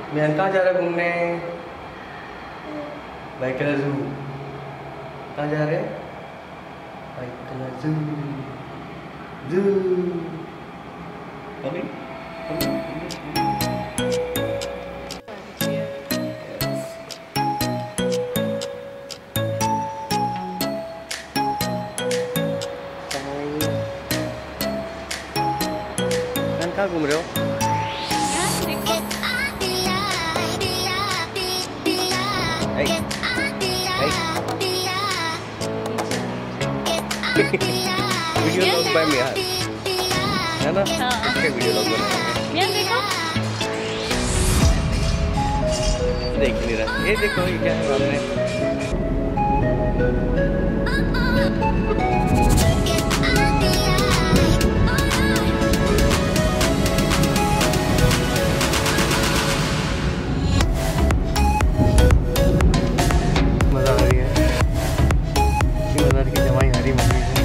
मिहान कहाँ जा रहा है घूमने? बाइकुल्ला ज़ू। कहाँ जा रहे हैं? बाइकुल्ला ज़ू। ज़ू अभी कहाँ घूम रहे हो? वीडियो लॉग बाय मिहान है ना? इसके वीडियो लॉग बनाएंगे। मिहान देखो, देख नहीं रहा। ये देखो ये क्या है सामने। मजा आ रही है। 3000 की जमाई आ रही मम्मी को।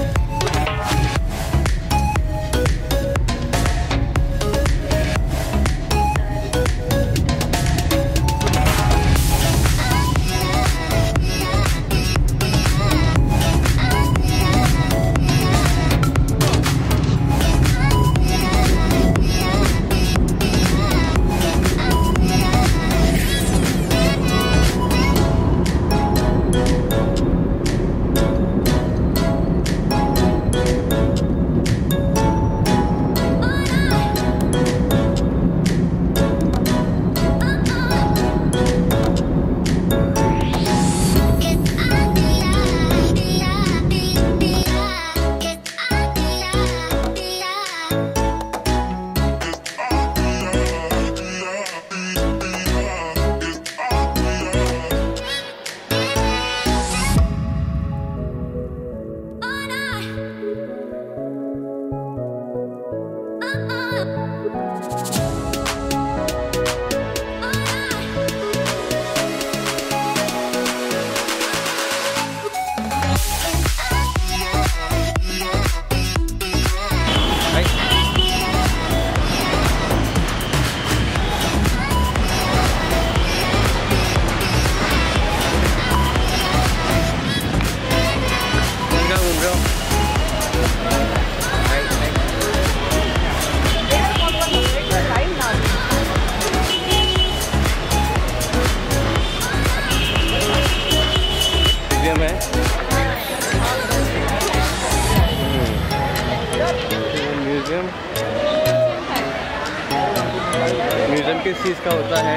म्यूजियम किस चीज़ का होता है?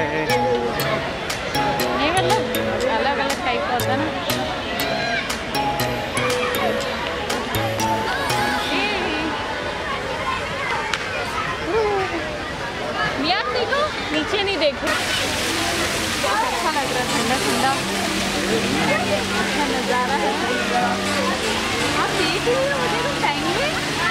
नहीं मतलब अलग अलग टाइप का होता है ना। मिहान देखो, नीचे नहीं देखो। अच्छा लग रहा है, ठंडा ठंडा अच्छा नज़ारा है। आप देख रहे हो, मुझे तो टाइम है।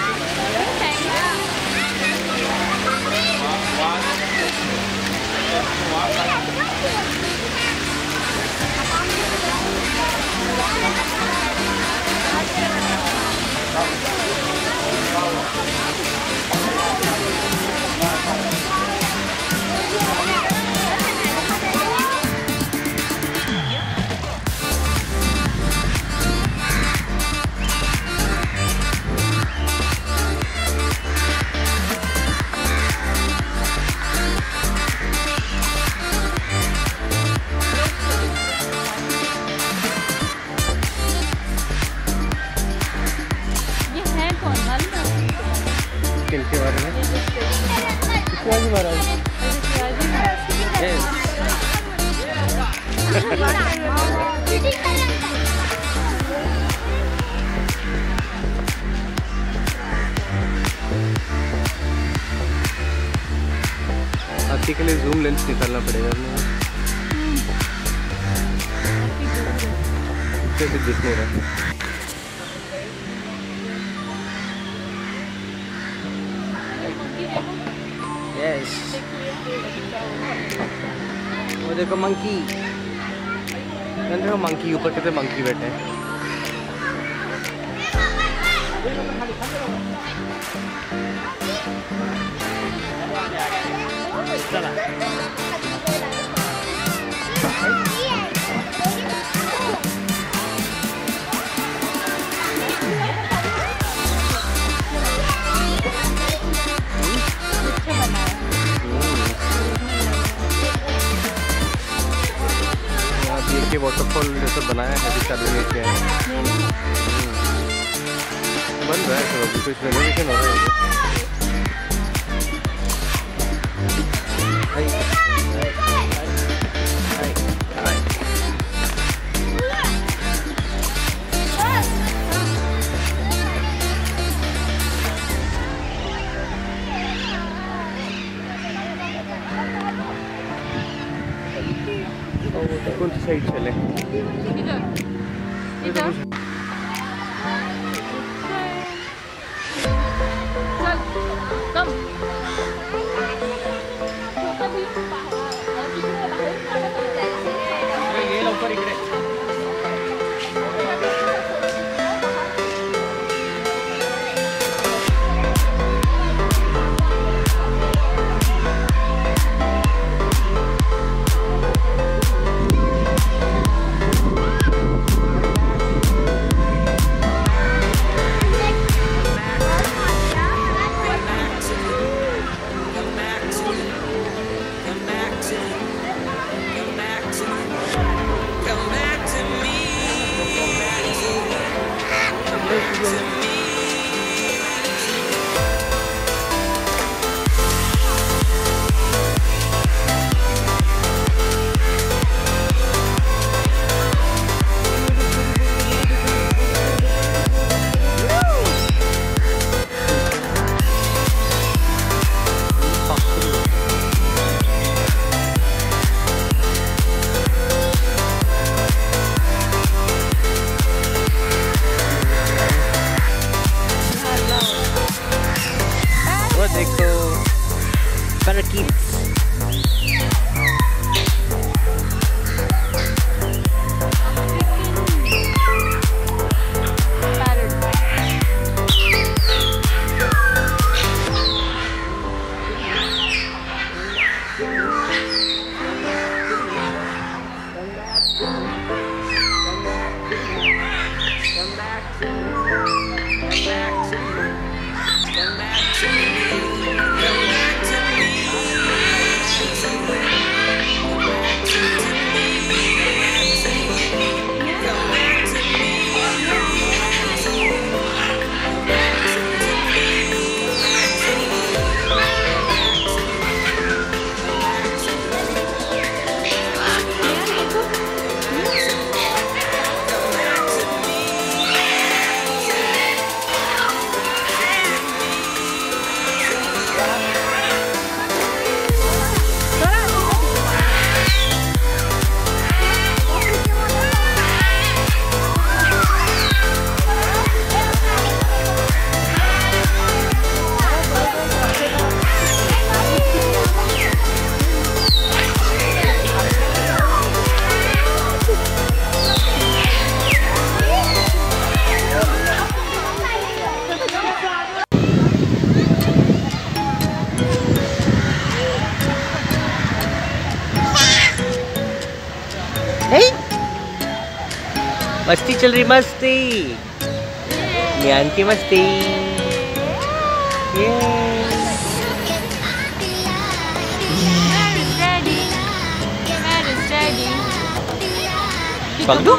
किनके बारे में? शिवाजी महाराज। हाथी के लिए जूम लेंस निकालना पड़ेगा। इससे भी दिख नहीं रहा। यस, वो देखो मंकी। देखो मंकी, ऊपर कितने मंकी बैठे हैं। चला नीचे वाटरफॉल जैसा बनाया है, अभी चालू नहीं किया है। बन रहा है सब, अभी कुछ रेनोवेशन हो रहा है। कौन सी साइड चले? इधर इधर चल कम ये लवकर इकडे। देखो parakeets। मस्ती चल रही, मस्ती मियान की मस्ती। चल दो